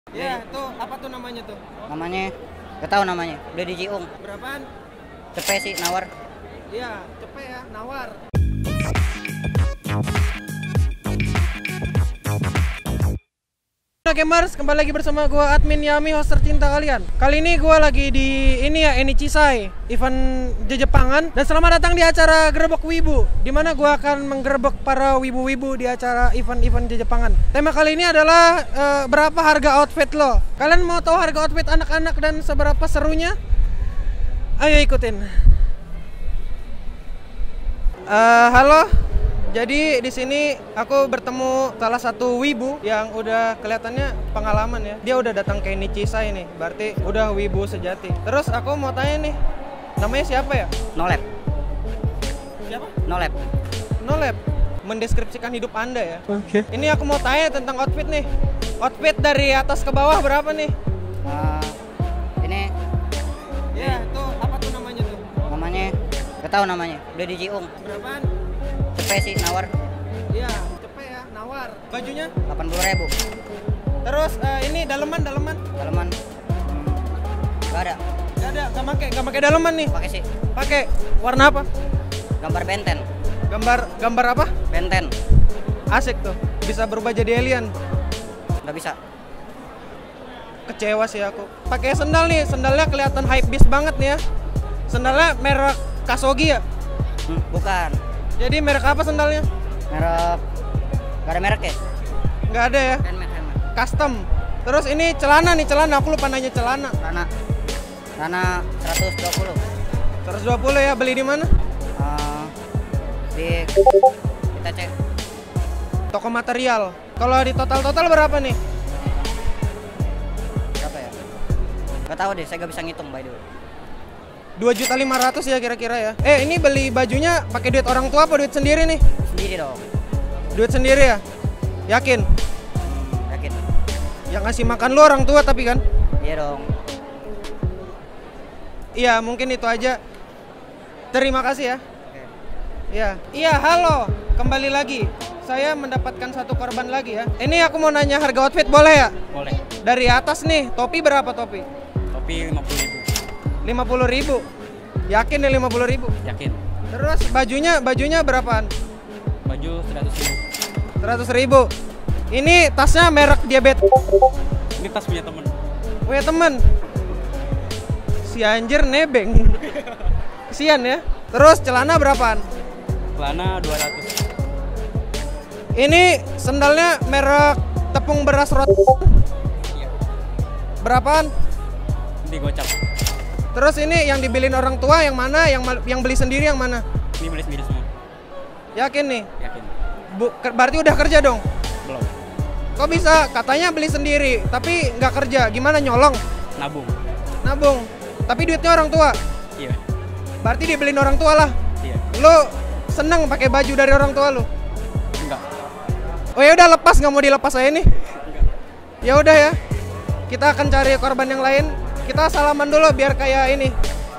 Ya, tuh apa tuh namanya tuh? Namanya gak tahu namanya. Udah di Ciung. Berapaan? Cepet sih nawar. Iya, cepet ya, nawar. Nah, Gamers, kembali lagi bersama gua admin Yami, host tercinta kalian. Kali ini gua lagi di Enichishai, event Jepangan, dan selamat datang di acara Gerebek Wibu, dimana gua akan menggerebek para wibu-wibu di acara event Jepangan. Tema kali ini adalah berapa harga outfit lo? Kalian mau tahu harga outfit anak-anak dan seberapa serunya? Ayo ikutin. Halo. Jadi di sini aku bertemu salah satu wibu yang udah kelihatannya pengalaman ya. Dia udah datang ke Enichishai nih, berarti udah wibu sejati. Terus aku mau tanya nih, namanya siapa ya? Nolep. Siapa? Nolep. Nolep. Mendeskripsikan hidup Anda ya. Oke. Ini aku mau tanya tentang outfit nih. Outfit dari atas ke bawah berapa nih? Ini Ya, tuh apa tuh namanya tuh? namanya gak tahu namanya. Udah di Ciung. Berapaan? Cepet sih nawar. Iya, cepet ya, nawar. Bajunya? 80.000. Terus ini daleman. Dalaman. Gak ada. Gak pakai daleman nih. Pakai sih. Pakai warna apa? Gambar benten. Gambar apa? Benten. Asik tuh, bisa berubah jadi alien. Gak bisa. Kecewa sih aku. Pakai sendal nih, sendalnya kelihatan hype beast banget nih ya. Sendalnya merek Kasogi ya? Bukan. Jadi merek apa sendalnya? Merek. Gak ada merek ya? Nggak ada ya? Handmade. Custom. Terus ini celana nih, aku lupa nanya celana. Celana 120. 120 ya, beli di mana? Di kita cek. Toko material. Kalau di total berapa nih? Berapa ya? Gak tahu deh, saya gak bisa ngitung by the way. 2.500.000 ya kira-kira ya. Ini beli bajunya pakai duit orang tua apa duit sendiri nih? Sendiri dong. Duit sendiri ya? Yakin? Yakin. Yang ngasih makan lu orang tua tapi kan? Iya dong. Iya, mungkin itu aja. Terima kasih ya. Oke. Iya, halo. Kembali lagi. Saya mendapatkan satu korban lagi ya. Ini aku mau nanya harga outfit boleh ya? Boleh. Dari atas nih, topi berapa topi? Topi 50.000. 50.000. Yakin nih 50.000? Yakin. Terus bajunya berapaan? Baju 100.000. 100.000. Ini tasnya merek diabetes. Ini tas punya temen. Punya temen. Si anjir nebeng. Kesian ya. Terus celana berapaan? Celana 200. Ini sendalnya merek tepung beras rot. Iya. Berapaan? Ini gocap. Terus ini yang dibeliin orang tua yang mana? Yang beli sendiri yang mana? Ini beli sendiri semua. Yakin nih? Yakin. Berarti udah kerja dong? Belum. Kok bisa? Katanya beli sendiri, tapi nggak kerja. Gimana, nyolong? Nabung. Tapi duitnya orang tua? Iya. Berarti dibeliin orang tua lah? Iya. Lo seneng pakai baju dari orang tua lo? Enggak. Oh ya udah, lepas, nggak mau dilepas saya nih. Enggak. Ya udah ya. Kita akan cari korban yang lain. Kita salaman dulu biar kayak ini.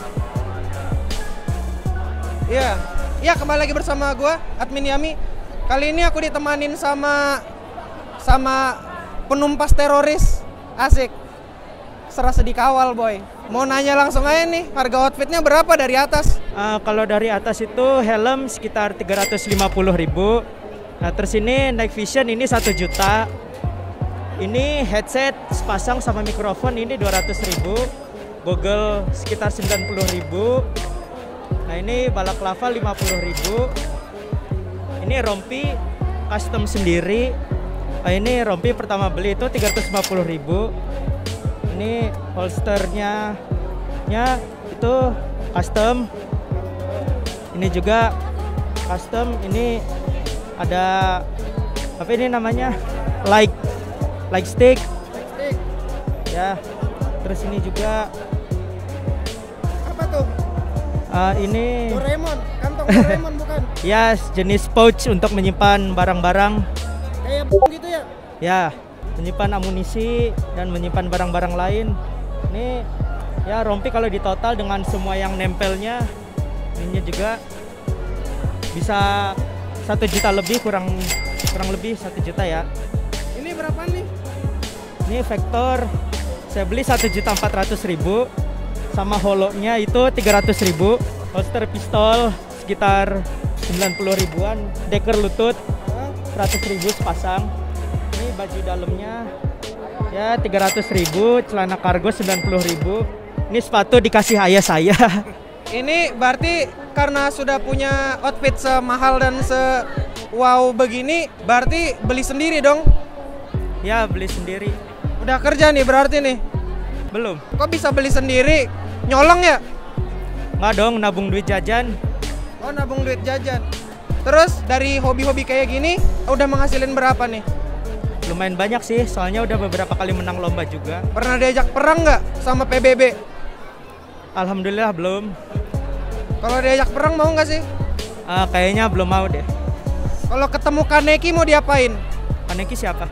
Iya, kembali lagi bersama gua admin Yami. Kali ini aku ditemanin sama penumpas teroris. Asik. Serasa dikawal, boy. Mau nanya langsung aja nih, harga outfitnya berapa dari atas? Kalau dari atas itu helm sekitar 350.000. Nah, terus ini night vision ini 1 juta. Ini headset sepasang sama mikrofon ini 200.000. Google sekitar 90.000. Nah, ini balaklava 50.000. Ini rompi custom sendiri. Ini rompi pertama beli itu 350.000. Ini holsternya itu custom. Ini juga custom. Ini ada apa ini namanya? Like stick. Ya. Terus ini juga Apa tuh? ini Doraemon, kantong Doraemon bukan? ya jenis pouch untuk menyimpan barang-barang. Kayak gitu ya? Ya, menyimpan amunisi dan menyimpan barang-barang lain. Ini ya rompi kalau di total dengan semua yang nempelnya, ininya juga bisa 1 juta lebih, kurang lebih 1 juta ya. Ini berapa nih? Ini Vector saya beli 1.400.000, sama holonya itu 300.000. Holster pistol sekitar 90 ribuan, deker lutut 100.000 sepasang. Ini baju dalamnya ya 300.000, celana kargo 90.000. Ini sepatu dikasih ayah saya. Ini berarti karena sudah punya outfit semahal dan wow begini, berarti beli sendiri dong? Ya, beli sendiri. Udah kerja nih berarti nih? Belum. Kok bisa beli sendiri? Nyolong ya? Nggak dong, nabung duit jajan. Oh, nabung duit jajan. Terus dari hobi-hobi kayak gini udah menghasilin berapa nih? Lumayan banyak sih, soalnya udah beberapa kali menang lomba juga. Pernah diajak perang nggak sama PBB? Alhamdulillah belum. Kalau diajak perang mau nggak sih? Kayaknya belum mau deh. Kalau ketemu Kaneki mau diapain? Kaneki siapa?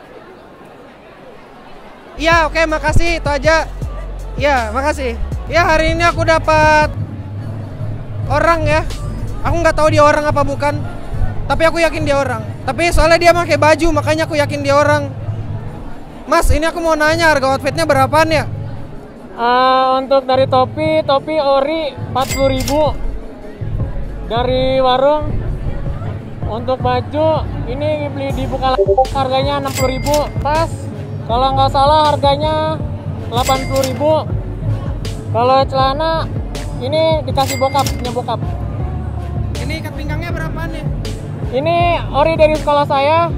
Iya, oke, makasih, itu aja. Ya, makasih. Ya, hari ini aku dapat orang ya. Aku nggak tahu dia orang apa bukan, tapi aku yakin dia orang. Tapi soalnya dia pakai baju, makanya aku yakin dia orang. Mas, ini aku mau nanya harga outfitnya berapaan ya? Untuk dari topi ori 40.000 dari warung. Untuk baju ini beli di Bukalapak harganya 60.000. Tas kalau nggak salah harganya 80.000. Kalau celana ini dikasih punya bokap. Ini ikat pinggangnya berapaan nih? Ini ori dari sekolah saya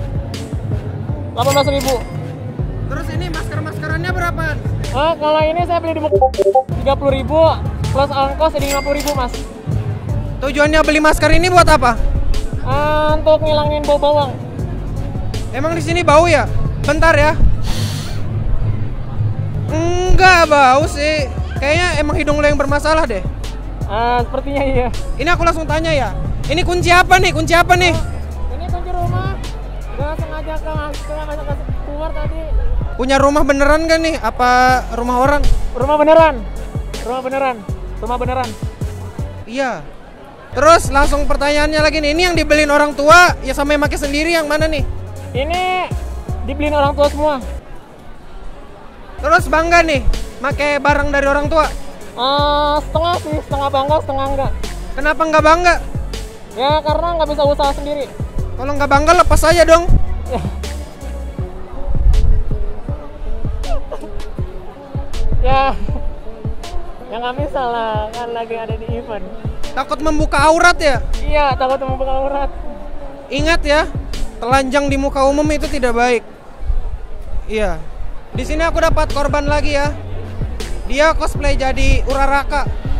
18.000. Terus ini masker-maskerannya berapaan? Kalau ini saya beli di Bukalapak 30.000 plus ongkos jadi 50.000 mas. Tujuannya beli masker ini buat apa? Untuk ngilangin bau bawang. Emang di sini bau ya? Bentar ya. Enggak bau sih. Kayaknya emang hidung lo yang bermasalah deh. Sepertinya iya. Ini aku langsung tanya ya. Ini kunci apa nih? Kunci apa nih? Ini kunci rumah. Gak sengaja keluar tadi. Punya rumah beneran gak nih? Apa rumah orang? Rumah beneran. Rumah beneran. Iya. Terus langsung pertanyaannya lagi nih. Ini yang dibeliin orang tua ya sama yang pakai sendiri yang mana nih? Ini dibeliin orang tua semua. Terus bangga nih pakai barang dari orang tua? Setengah sih, setengah bangga, setengah enggak. Kenapa nggak bangga? Ya karena nggak bisa usaha sendiri. Kalau nggak bangga lepas aja dong. Ya nggak bisa lah, kan lagi ada di event. Takut membuka aurat ya? Iya, takut membuka aurat. Ingat ya, telanjang di muka umum itu tidak baik. Iya. Di sini aku dapat korban lagi ya. Dia cosplay jadi Uraraka.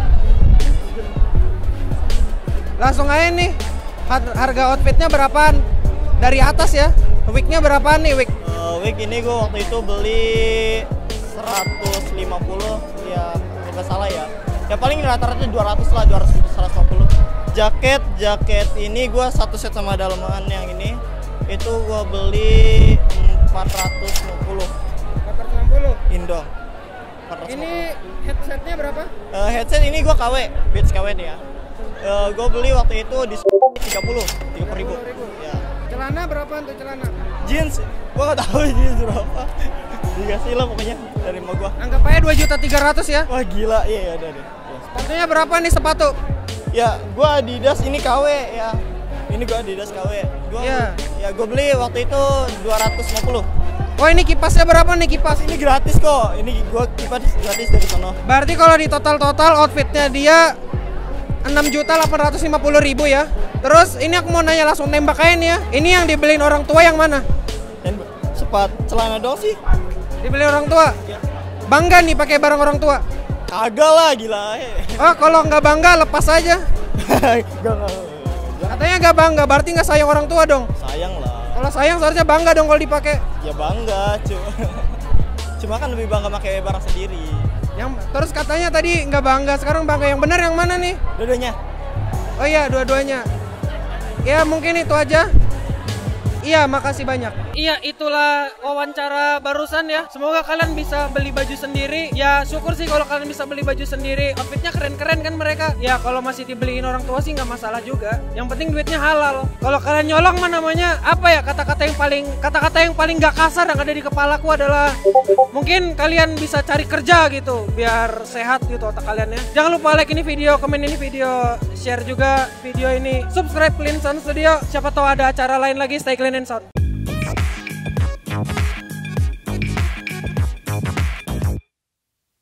Langsung aja nih. Harga outfitnya berapaan? Dari atas ya. Wignya berapaan nih wig? Wig ini gue waktu itu beli 150 ya, nggak salah ya. Ya paling rata-rata 200 lah, 150. Jaket ini gue satu set sama dalaman yang ini. Itu gue beli 460. 460. Indo. Ini headsetnya berapa? Headset ini gue KW, Beats KW nih ya. Gue beli waktu itu di 30 ribu. Ya. Celana berapaan tuh celana? Jeans, gue nggak tahu jeans berapa. Dikasih lah pokoknya dari emak gue. Anggap aja 2.300.000 ya. Wah gila, iya udah deh. Sepatunya berapa nih sepatu? Ya, gue Adidas ini KW ya. Ini gue Adidas KW. Ya gue beli waktu itu 250. Oh ini kipasnya berapa nih kipas? Ini gratis kok. Ini gue kipas gratis dari sono. Berarti kalau di total outfitnya dia 6.850.000 ya. Terus ini aku mau nanya langsung nembak aja nih ya. Ini yang dibeliin orang tua yang mana? Dan celana doang sih. Dibeliin orang tua? Ya. Bangga nih pakai barang orang tua? Kagak lah, gila. Oh kalau nggak bangga lepas aja. Enggak. Katanya nggak bangga, berarti nggak sayang orang tua dong? Sayang lah. Kalau sayang seharusnya bangga dong kalau dipakai. Ya bangga, cuma kan lebih bangga pakai barang sendiri. Terus katanya tadi nggak bangga, sekarang bangga. Yang benar yang mana nih? Dua-duanya. Oh iya, dua-duanya. Ya mungkin itu aja. Iya, makasih banyak. Iya, itulah wawancara barusan ya. Semoga kalian bisa beli baju sendiri. Ya syukur sih kalau kalian bisa beli baju sendiri. Outfitnya keren-keren kan mereka. Ya kalau masih dibeliin orang tua sih nggak masalah juga. Yang penting duitnya halal. Kalau kalian nyolong mah namanya apa ya, kata-kata yang paling gak kasar yang ada di kepalaku adalah mungkin kalian bisa cari kerja gitu biar sehat gitu otak kalian ya. Jangan lupa like ini video, komen ini video, share juga video ini, subscribe Clean Sound Studio. Siapa tahu ada acara lain lagi. Stay clean and sound.